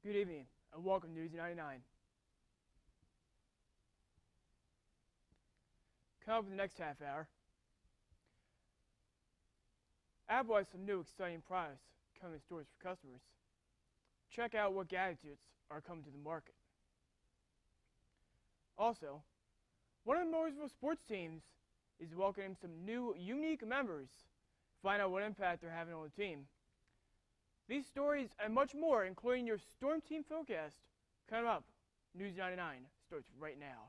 Good evening, and welcome to News 99. Coming up in the next half hour, Apple has some new exciting products coming in stores for customers. Check out what gadgets are coming to the market. Also, one of the Millersville sports teams is welcoming some new unique members. Find out what impact they're having on the team. These stories and much more, including your Storm Team forecast, coming up. News 99 starts right now.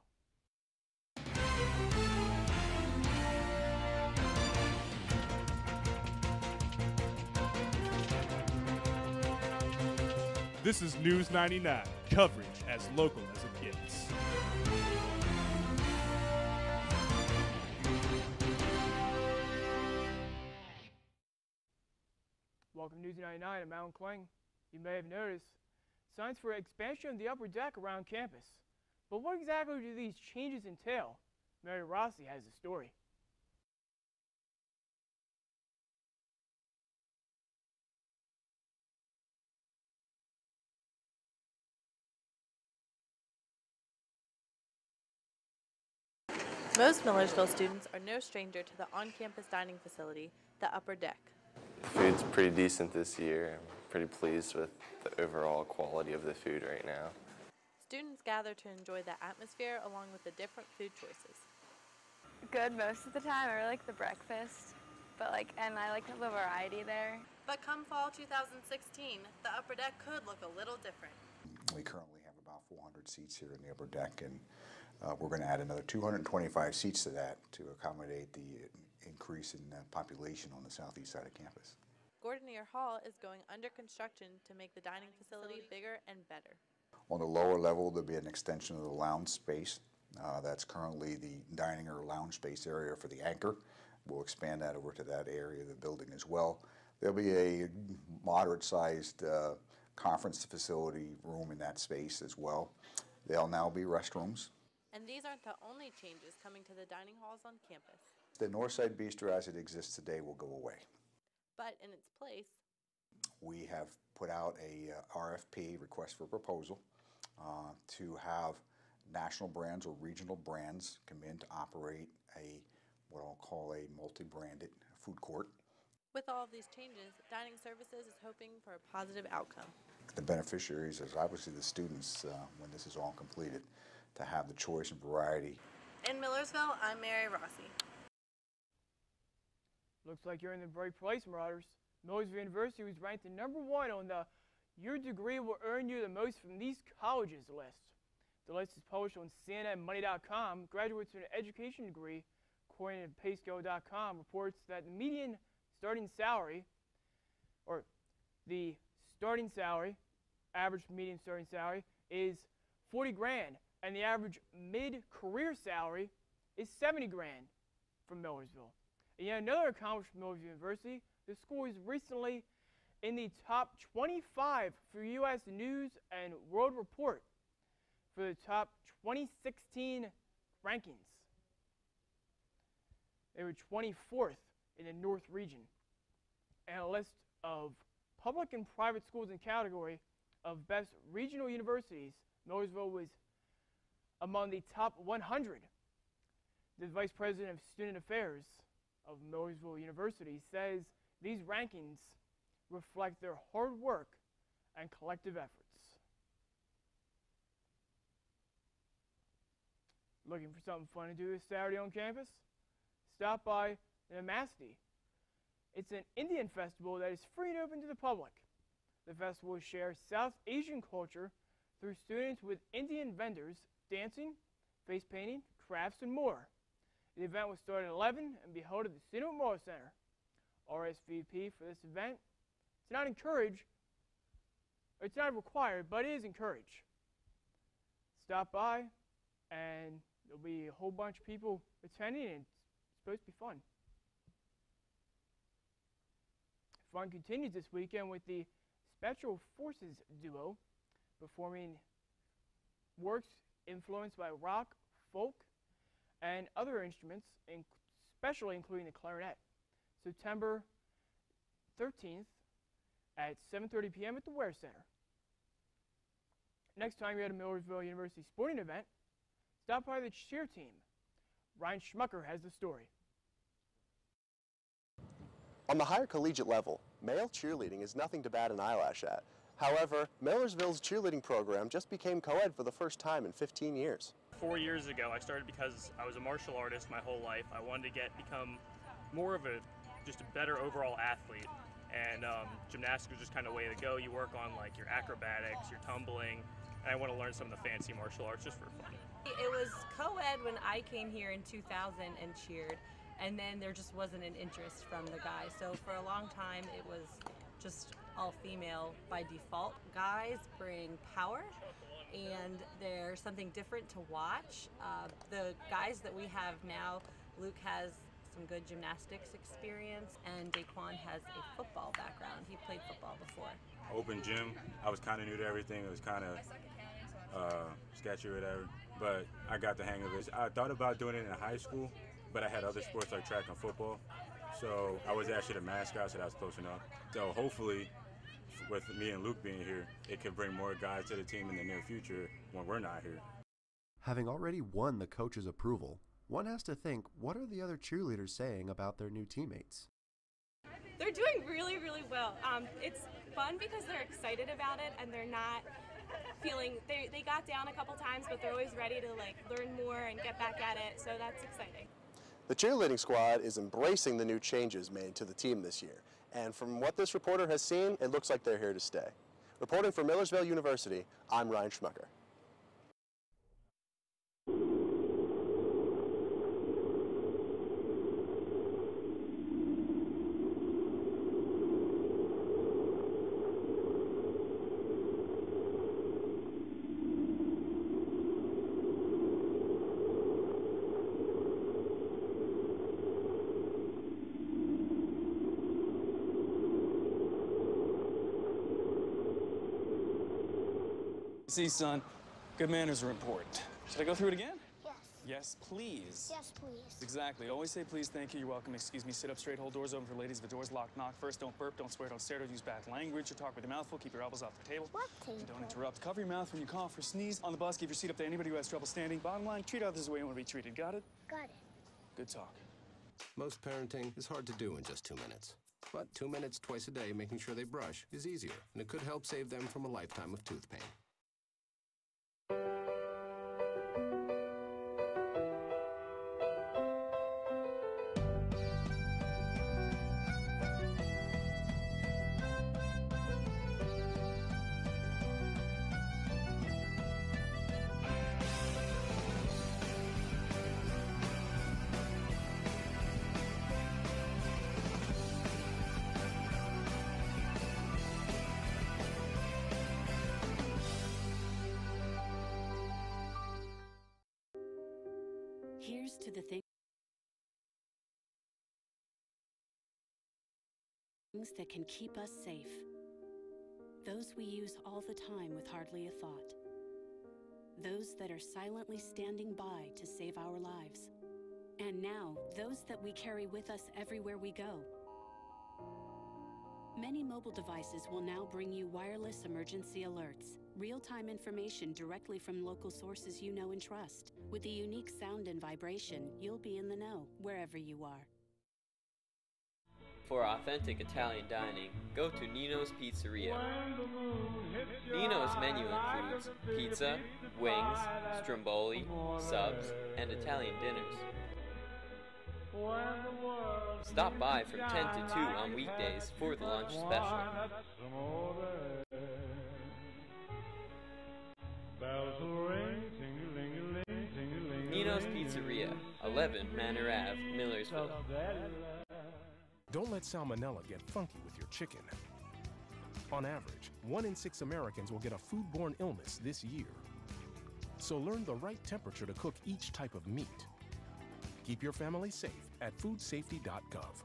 This is News 99, coverage as local as it gets. Welcome to News 99 at Mount Kling. You may have noticed signs for expansion of the upper deck around campus. But what exactly do these changes entail? Mary Rossi has the story. Most Millersville students are no stranger to the on-campus dining facility, the Upper Deck. The food's pretty decent this year. I'm pretty pleased with the overall quality of the food right now. Students gather to enjoy the atmosphere along with the different food choices. Good most of the time. I really like the breakfast, and I like the variety there. But come fall 2016, the Upper Deck could look a little different. We currently have about 400 seats here in the upper deck, and we're going to add another 225 seats to that to accommodate the increase in population on the southeast side of campus. Gordonier Hall is going under construction to make the dining facility bigger and better. On the lower level, there'll be an extension of the lounge space. That's currently the dining or lounge space area for the Anchor. We'll expand that over to that area of the building as well. There'll be a moderate-sized conference facility room in that space as well. There'll now be restrooms. And these aren't the only changes coming to the dining halls on campus. The Northside Bistro as it exists today will go away. But in its place, we have put out a RFP, request for proposal, to have national brands or regional brands come in to operate what I'll call a multi-branded food court. with all of these changes, Dining Services is hoping for a positive outcome. The beneficiaries is obviously the students when this is all completed, to have the choice and variety. In Millersville, I'm Mary Rossi. Looks like you're in the right place, Marauders. Millersville University was ranked the #1 on the Your Degree Will Earn You the Most from These Colleges list. The list is published on CNNMoney.com. Graduates with an education degree, according to PayScale.com, reports that the median starting salary, or the starting salary, average median starting salary, is 40 grand, and the average mid-career salary is 70 grand from Millersville. And yet another accomplishment from Millersville University, the school is recently in the top 25 for U.S. News and World Report for the top 2016 rankings. They were 24th in the North region. And a list of public and private schools in category of best regional universities, Millersville was among the top 100. The Vice President of Student Affairs of Millersville University says these rankings reflect their hard work and collective efforts. Looking for something fun to do this Saturday on campus? Stop by the Namaste. It's an Indian festival that is free and open to the public. The festival shares South Asian culture through students with Indian vendors, dancing, face painting, crafts, and more. The event will start at 11 and be held at the City Memorial Center. RSVP for this event, it's not required, but it is encouraged. Stop by, and there'll be a whole bunch of people attending, and it's supposed to be fun. Fun continues this weekend with the Special Forces duo performing works influenced by rock, folk, and other instruments, especially including the clarinet. September 13th at 7:30 p.m. at the Ware Center. Next time you're at a Millersville University sporting event, stop by the cheer team. Ryan Schmucker has the story. On the higher collegiate level, male cheerleading is nothing to bat an eyelash at. However, Millersville's cheerleading program just became co-ed for the first time in 15 years. 4 years ago, I started because I was a martial artist my whole life. I wanted to become more of just a better overall athlete. And gymnastics was just kind of the way to go. You work on like your acrobatics, your tumbling, and I want to learn some of the fancy martial arts just for fun. It was co-ed when I came here in 2000 and cheered, and then there just wasn't an interest from the guys. So for a long time, it was just all female by default. Guys bring power, and there's something different to watch. The guys that we have now, Luke has some good gymnastics experience, and Daquan has a football background. He played football before. Open gym, I was kind of new to everything. It was kind of sketchy or whatever, but I got the hang of it. I thought about doing it in high school, but I had other sports like track and football, so I was actually the mascot, so that was close enough. So hopefully, with me and Luke being here, it could bring more guys to the team in the near future when we're not here. Having already won the coach's approval, one has to think, what are the other cheerleaders saying about their new teammates? They're doing really, really well. It's fun because they're excited about it and they're not feeling, they got down a couple times, but they're always ready to like learn more and get back at it, so that's exciting. The cheerleading squad is embracing the new changes made to the team this year. And from what this reporter has seen, it looks like they're here to stay. Reporting for Millersville University, I'm Ryan Schmucker. See, son, good manners are important. Should I go through it again? Yes. Yes, please. Yes, please. Exactly. Always say please, thank you, you're welcome, excuse me, sit up straight, hold doors open for ladies. If the door's locked, knock first, don't burp, don't swear, don't stare, don't use bad language, or talk with your mouth full, keep your elbows off the table. What table? And don't interrupt. Cover your mouth when you cough or sneeze. On the bus, give your seat up to anybody who has trouble standing. Bottom line, treat others the way you want to be treated. Got it? Got it. Good talk. Most parenting is hard to do in just 2 minutes. But 2 minutes twice a day making sure they brush is easier, and it could help save them from a lifetime of tooth pain. Here's to the things that can keep us safe. Those we use all the time with hardly a thought. Those that are silently standing by to save our lives. And now, those that we carry with us everywhere we go. Many mobile devices will now bring you wireless emergency alerts, real-time information directly from local sources you know and trust. With the unique sound and vibration, you'll be in the know, wherever you are. For authentic Italian dining, go to Nino's Pizzeria. Nino's menu includes pizza, wings, stromboli, subs, and Italian dinners. Stop by from 10 to 2 on weekdays for the lunch special. Nino's Pizzeria, 11 Manor Ave, Millersville. Don't let salmonella get funky with your chicken. On average, 1 in 6 Americans will get a foodborne illness this year. So learn the right temperature to cook each type of meat. Keep your family safe at foodsafety.gov.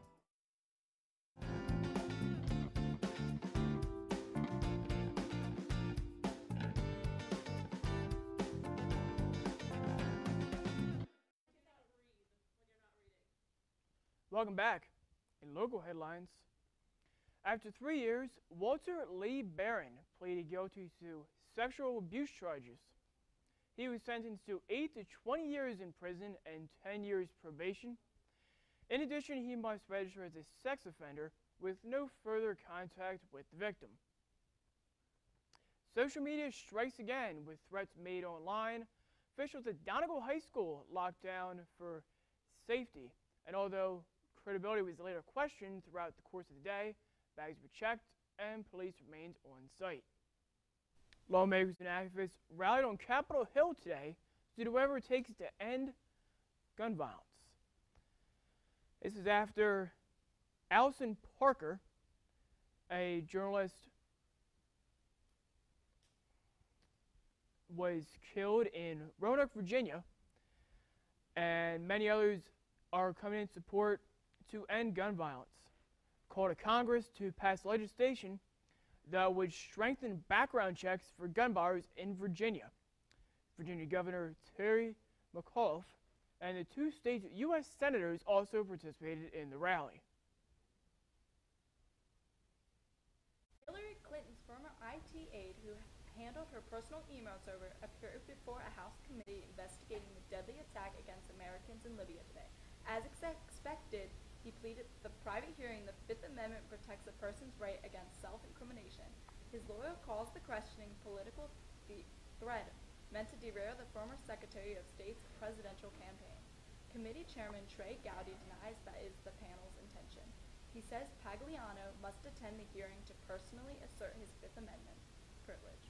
Welcome back. In local headlines, After 3 years, Walter Lee Barron pleaded guilty to sexual abuse charges. He was sentenced to 8 to 20 years in prison and 10 years probation. In addition, he must register as a sex offender with no further contact with the victim. Social media strikes again with threats made online. Officials at Donegal High School locked down for safety, and although credibility was later questioned throughout the course of the day, bags were checked and police remained on site. Lawmakers and activists rallied on Capitol Hill today to do whatever it takes to end gun violence. This is after Allison Parker, a journalist, was killed in Roanoke, Virginia, and many others are coming in support to end gun violence. Called to Congress to pass legislation that would strengthen background checks for gun buyers in Virginia. Virginia Governor Terry McAuliffe and the two state's U.S. senators also participated in the rally. Hillary Clinton's former IT aide, who handled her personal email server, appeared before a House committee investigating the deadly attack against Americans in Libya today. As expected, he pleaded the private hearing the Fifth Amendment protects a person's right against self-incrimination. His lawyer calls the questioning political threat meant to derail the former Secretary of State's presidential campaign. Committee Chairman Trey Gowdy denies that is the panel's intention. He says Pagliano must attend the hearing to personally assert his Fifth Amendment privilege.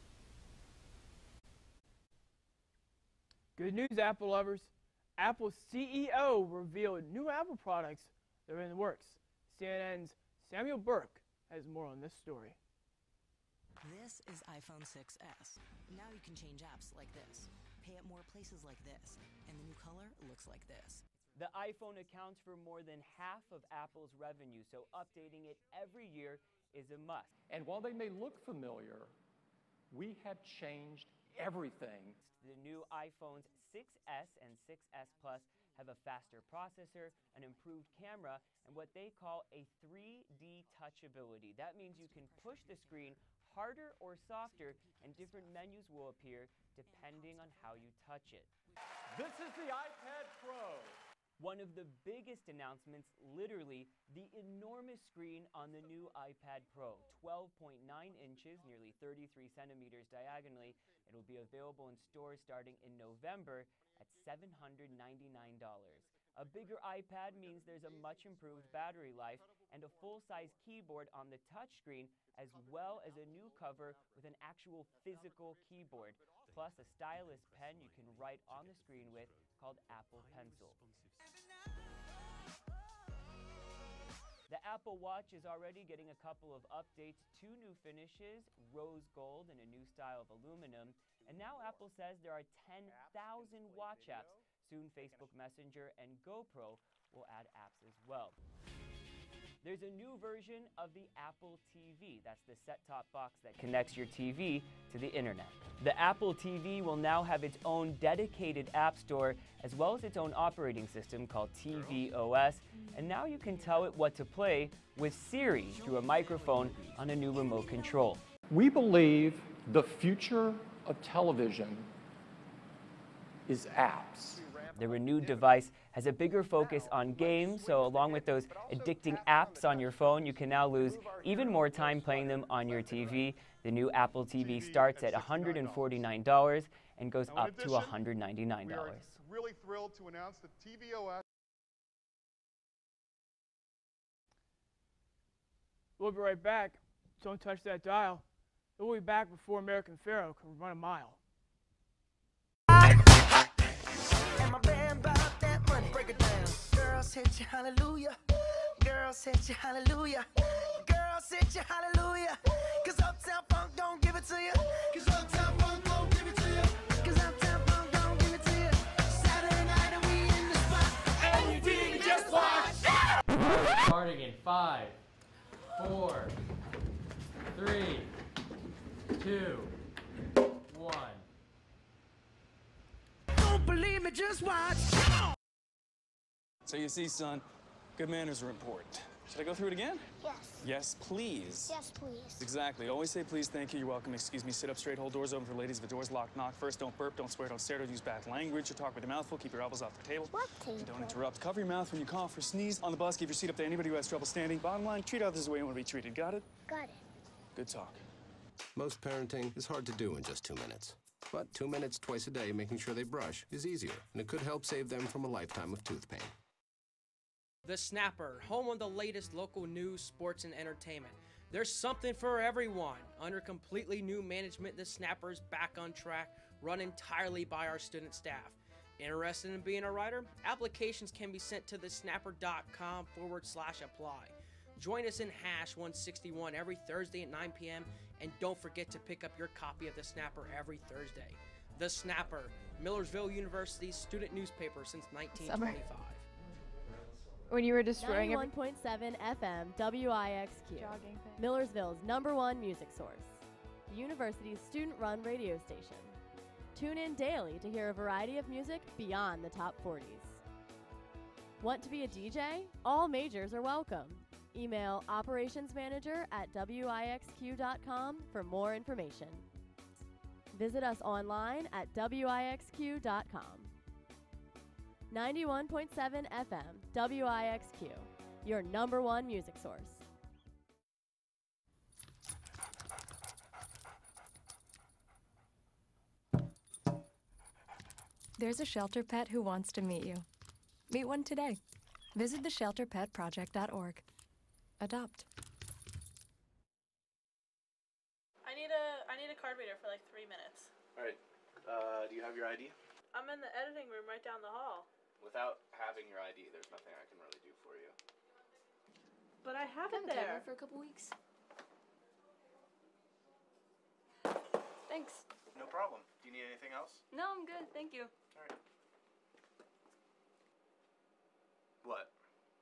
Good news, Apple lovers. Apple's CEO revealed new Apple products that are in the works. CNN's Samuel Burke has more on this story. This is iPhone 6s. Now you can change apps like this, pay at more places like this, and the new color looks like this. The iPhone accounts for more than half of Apple's revenue, so updating it every year is a must. And while they may look familiar, we have changed everything. The new iPhones 6s and 6s Plus have a faster processor, an improved camera, and what they call a 3D touchability. That means you can push the screen harder or softer, and different menus will appear depending on how you touch it. This is the iPad Pro. One of the biggest announcements, literally, the enormous screen on the new iPad Pro. 12.9 inches, nearly 33 centimeters diagonally. It'll be available in stores starting in November at $799. A bigger iPad means there's a much improved battery life and a full-size keyboard on the touchscreen, as well as a new cover with an actual physical keyboard, plus a stylus pen you can write on the screen with called Apple Pencil. The Apple Watch is already getting a couple of updates, 2 new finishes, rose gold and a new style of aluminum, and now Apple says there are 10,000 watch apps. Soon Facebook Messenger and GoPro will add apps as well. There's a new version of the Apple TV. That's the set-top box that connects your TV to the internet. The Apple TV will now have its own dedicated app store, as well as its own operating system called tvOS. And now you can tell it what to play with Siri through a microphone on a new remote control. We believe the future of television is apps. The renewed device has a bigger focus on games, so along with those addicting apps on your phone, you can now lose even more time playing them on your TV. The new Apple TV starts at $149 and goes up to $199. We are really thrilled to announce that tvOS. We'll be right back. Don't touch that dial. We'll be back before American Pharaoh can run a mile. And my band bought that money. Break it down. Girls hit you hallelujah. Girls hit you hallelujah. Girls hit you hallelujah. Cause Uptown Funk don't give it to you. Cause Uptown Funk don't give it to you. Cause Uptown Funk don't give it to you. Saturday night and we in the spot. And you didn't just watch. Starting in 5, 4, 3, 2, 1. Don't believe me, just watch. So you see, son, good manners are important. Should I go through it again? Yes. Yes, please. Yes, please. Exactly. Always say please, thank you, you're welcome, excuse me, sit up straight, hold doors open for ladies. If the door's locked, knock first. Don't burp, don't swear, don't stare, don't use bad language or talk with your mouth full. Keep your elbows off the table. What table? And don't interrupt. Cover your mouth when you cough or sneeze. On the bus, give your seat up to anybody who has trouble standing. Bottom line, treat others the way you want to be treated. Got it? Got it. Good talk. Most parenting is hard to do in just 2 minutes. But 2 minutes twice a day making sure they brush is easier, and it could help save them from a lifetime of tooth pain. The Snapper, home of the latest local news, sports, and entertainment. There's something for everyone. Under completely new management, the Snapper is back on track, run entirely by our student staff. Interested in being a writer? Applications can be sent to thesnapper.com/apply. Join us in Hash 161 every Thursday at 9 p.m. And don't forget to pick up your copy of The Snapper every Thursday. The Snapper, Millersville University's student newspaper since 1925. When you were destroying 91.7 FM WIXQ, Millersville's #1 music source. The university's student-run radio station. Tune in daily to hear a variety of music beyond the top 40s. Want to be a DJ? All majors are welcome. Email operationsmanager@wixq.com for more information. Visit us online at wixq.com. 91.7 FM, WIXQ, your #1 music source. There's a shelter pet who wants to meet you. Meet one today. Visit theshelterpetproject.org. Adopt. I need a card reader for like 3 minutes. All right. Do you have your ID? I'm in the editing room right down the hall. Without having your ID, there's nothing I can really do for you. But I have it Haven't there. covered for a couple weeks. Thanks. No problem. Do you need anything else? No, I'm good. Thank you. All right. What?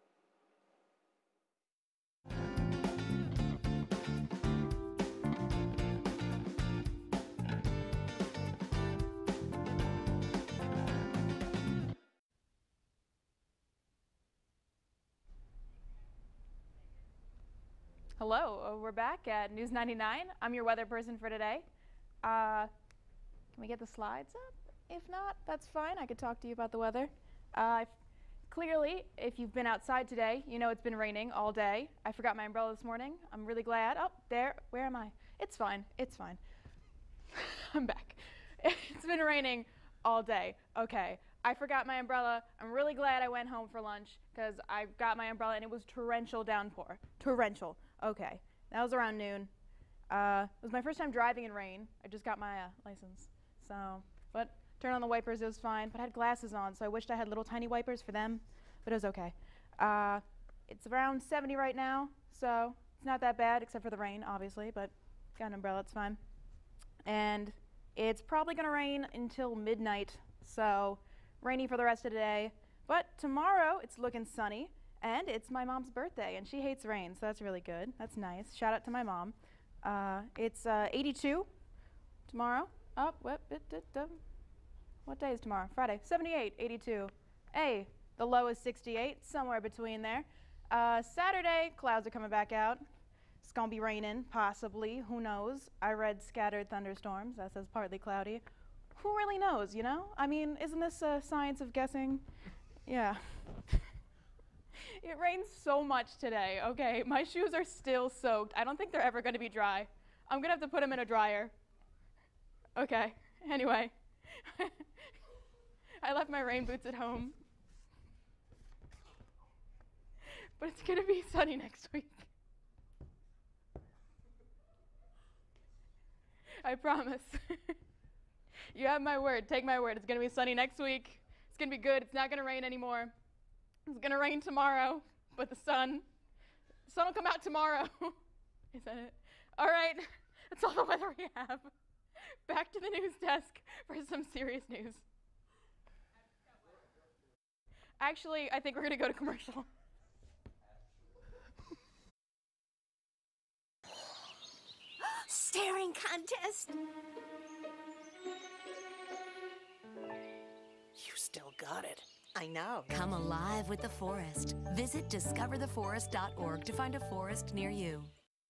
Hello, we're back at News 99. I'm your weather person for today. Can we get the slides up? If not, that's fine. I could talk to you about the weather. Clearly, if you've been outside today, you know it's been raining all day. I forgot my umbrella this morning. I'm really glad. Oh, there. Where am I? It's fine. It's fine. I'm back. It's been raining all day. Okay. I forgot my umbrella. I'm really glad I went home for lunch because I got my umbrella and it was torrential downpour. Torrential. Okay. That was around noon. It was my first time driving in rain. I just got my license. So, but turned on the wipers, it was fine. But I had glasses on, so I wished I had little tiny wipers for them. But it was okay. It's around 70 right now, so it's not that bad, except for the rain, obviously. But got an umbrella, it's fine. And it's probably going to rain until midnight, so rainy for the rest of the day. But tomorrow, it's looking sunny, and it's my mom's birthday, and she hates rain, so that's really good. That's nice. Shout out to my mom. It's 82 tomorrow. Oh, what day is tomorrow? Friday. 78, 82. Hey, the low is 68, somewhere between there. Saturday, clouds are coming back out. It's going to be raining, possibly. Who knows? I read scattered thunderstorms. That says partly cloudy. Who really knows, you know? I mean, isn't this a science of guessing? Yeah. It rains so much today, okay? My shoes are still soaked. I don't think they're ever going to be dry. I'm going to have to put them in a dryer. Okay, anyway. I left my rain boots at home. But it's going to be sunny next week. I promise. You have my word. Take my word. It's going to be sunny next week. It's going to be good. It's not going to rain anymore. It's going to rain tomorrow, but the sun will come out tomorrow. Is that it? All right. That's all the weather we have. Back to the news desk for some serious news. Actually, I think we're going to go to commercial. Staring contest. You still got it. I know. Come alive with the forest. Visit discovertheforest.org to find a forest near you.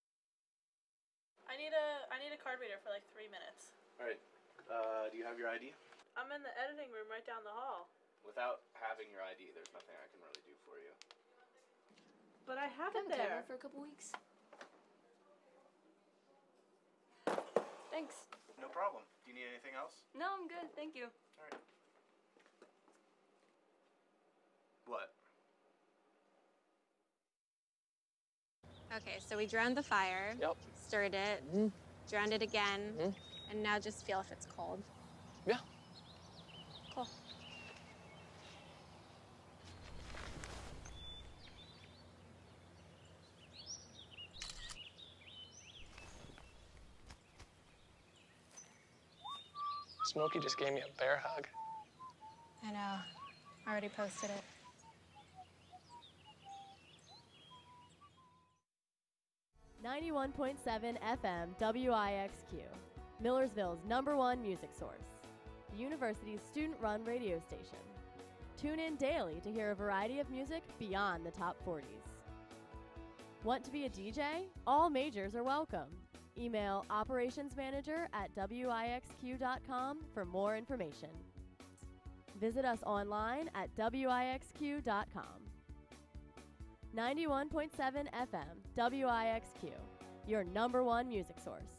I need a card reader for like 3 minutes. All right. Do you have your ID? I'm in the editing room right down the hall. Without having your ID, there's nothing I can really do for you. But I have it there. For a couple weeks. Thanks. No problem. Do you need anything else? No, I'm good. Thank you. All right. What? Okay, so we drowned the fire. Yep. Stirred it. Drowned it again. And now just feel if it's cold. Yeah. Cool. Smokey just gave me a bear hug. I know. I already posted it. .7 FM WIXQ, Millersville's #1 music source. The university's student-run radio station. Tune in daily to hear a variety of music beyond the top 40s. Want to be a DJ? All majors are welcome. Email operationsmanager@wixq.com for more information. Visit us online at wixq.com. 91.7 FM WIXQ, your #1 music source.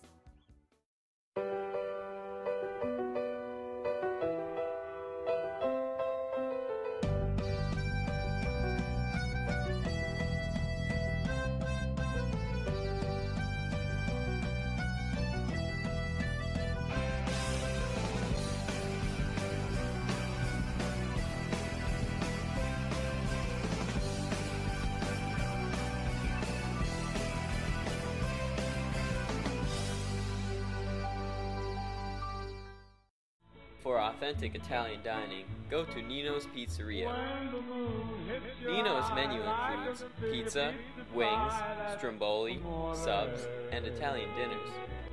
For authentic Italian dining, go to Nino's Pizzeria. Nino's menu includes pizza, wings, stromboli, subs, and Italian dinners.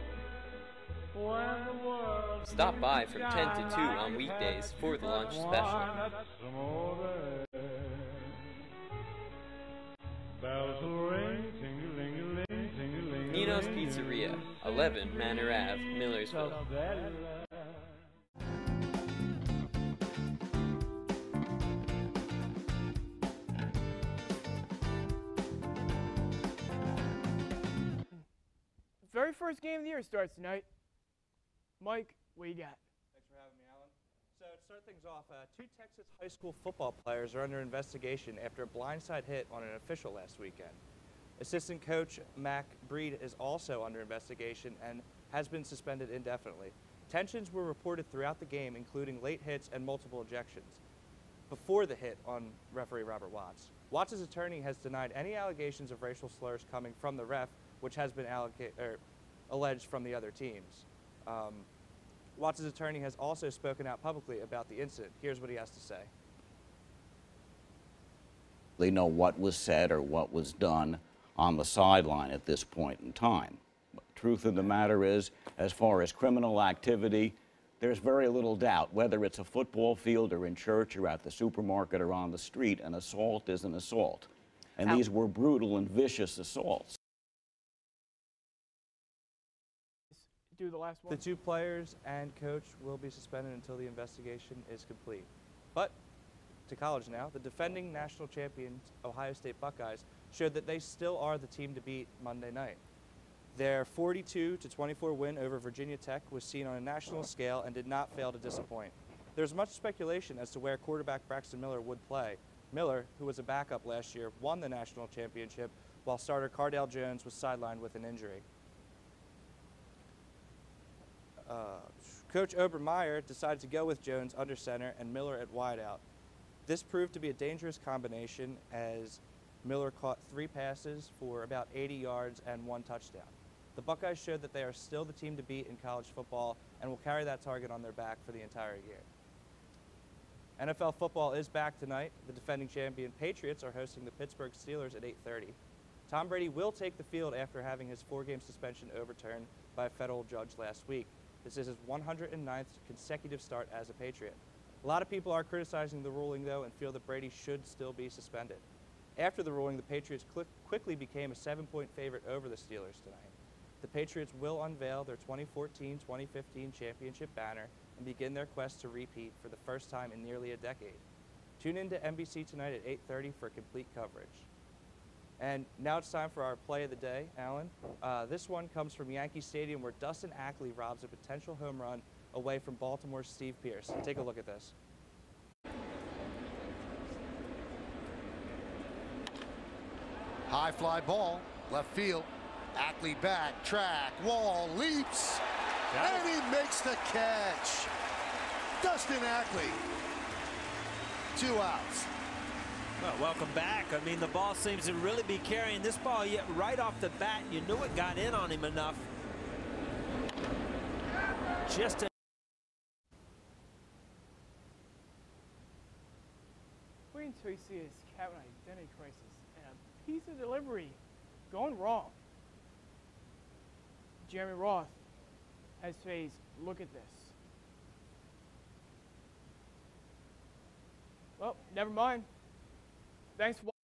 Stop by from 10 to 2 on weekdays for the lunch special. Nino's Pizzeria, 11 Manor Ave, Millersville. Very first game of the year starts tonight. Mike, what you got? Thanks for having me, Alan. So to start things off, 2 Texas high school football players are under investigation after a blindside hit on an official last weekend. Assistant coach Mac Breed is also under investigation and has been suspended indefinitely. Tensions were reported throughout the game, including late hits and multiple ejections, before the hit on referee Robert Watts. Watts' attorney has denied any allegations of racial slurs coming from the ref, which has been alleged from the other teams. Watts' attorney has also spoken out publicly about the incident. Here's what he has to say. They know what was said or what was done on the sideline at this point in time. But the truth of the matter is, as far as criminal activity, there's very little doubt. Whether it's a football field or in church or at the supermarket or on the street, an assault is an assault. And these were brutal and vicious assaults. Do the last one. The 2 players and coach will be suspended until the investigation is complete. But to college now, the defending national champions Ohio State Buckeyes showed that they still are the team to beat Monday night. Their 42-24 win over Virginia Tech was seen on a national scale and did not fail to disappoint. There's much speculation as to where quarterback Braxton Miller would play. Miller, who was a backup last year, won the national championship, while starter Cardale Jones was sidelined with an injury. Coach Obermeyer decided to go with Jones under center and Miller at wideout. This proved to be a dangerous combination as Miller caught 3 passes for about 80 yards and 1 touchdown. The Buckeyes showed that they are still the team to beat in college football and will carry that target on their back for the entire year. NFL football is back tonight. The defending champion Patriots are hosting the Pittsburgh Steelers at 8:30. Tom Brady will take the field after having his 4-game suspension overturned by a federal judge last week. This is his 109th consecutive start as a Patriot. A lot of people are criticizing the ruling, though, and feel that Brady should still be suspended. After the ruling, the Patriots quickly became a 7-point favorite over the Steelers tonight. The Patriots will unveil their 2014-2015 championship banner and begin their quest to repeat for the first time in nearly a decade. Tune in to NBC tonight at 8:30 for complete coverage. And now it's time for our play of the day, Alan. This one comes from Yankee Stadium, where Dustin Ackley robs a potential home run away from Baltimore's Steve Pearce. Take a look at this. High fly ball, left field. Ackley back, track, wall, leaps, and he makes the catch. Dustin Ackley, 2 outs. Well, welcome back. I mean, the ball seems to really be carrying this ball, yet right off the bat, you knew it got in on him enough. Just a Wait until you see this cabin identity crisis and a piece of delivery going wrong. Jeremy Roth has phased. Look at this. Well, never mind. Thanks for watching.